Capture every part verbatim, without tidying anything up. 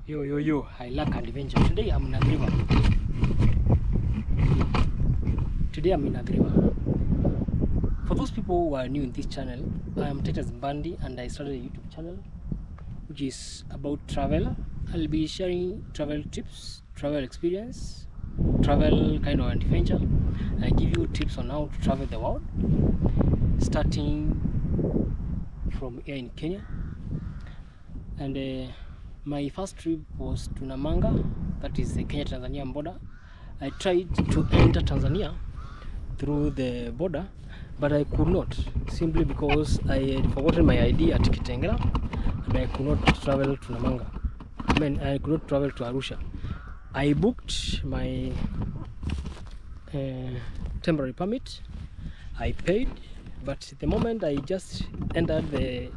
Yo, yo, yo, I like adventure. Today I'm in a river. Today I'm in a river. For those people who are new in this channel, I am Titus Bandi and I started a YouTube channel which is about travel. I'll be sharing travel tips, travel experience, travel kind of adventure. I give you tips on how to travel the world, starting from here in Kenya. And uh, my first trip was to Namanga, that is the Kenya Tanzania border. I tried to enter Tanzania through the border, but I could not, simply because I had forgotten my I D at Kitengela and I could not travel to Namanga. I mean, I could not travel to Arusha. I booked my uh, temporary permit, I paid, but the moment I just entered the,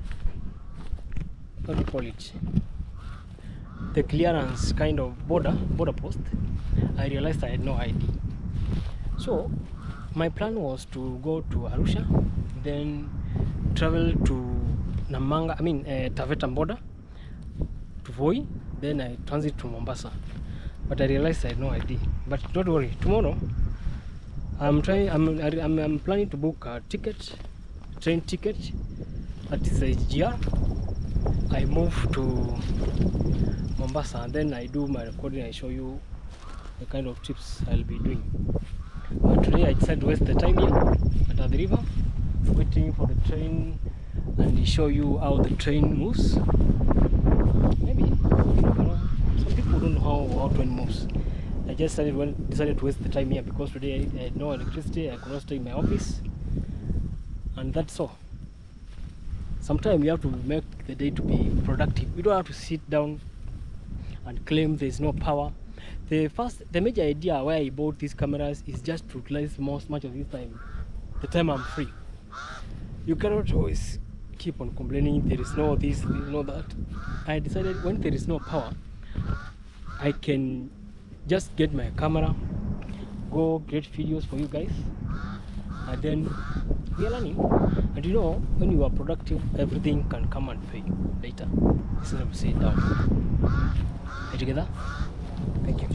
what do you call it, the clearance kind of border, border post, I realized I had no I D. So my plan was to go to Arusha, then travel to Namanga, I mean uh, Taveta border, to Voi, then I transit to Mombasa. But I realized I had no I D. But don't worry, tomorrow I'm trying. I'm I'm, I'm planning to book a ticket, train ticket. That is a G R. I move to Mombasa and then I do my recording. I show you the kind of trips I'll be doing. But today I decided to waste the time here at the river, waiting for the train, and show you how the train moves. Maybe, you know, some people don't know how, how train moves. I just decided, well, decided to waste the time here because today I had no electricity, I could not stay in my office, and that's all. Sometimes you have to make the day to be productive. You don't have to sit down and claim there is no power. The first, the major idea why I bought these cameras is just to utilize most much of this time, the time I'm free. You cannot always keep on complaining there is no this, there is no that. I decided when there is no power, I can just get my camera, go create videos for you guys, and then we are learning. And you know, when you are productive, everything can come and pay later instead of sit down. Are you together? Thank you.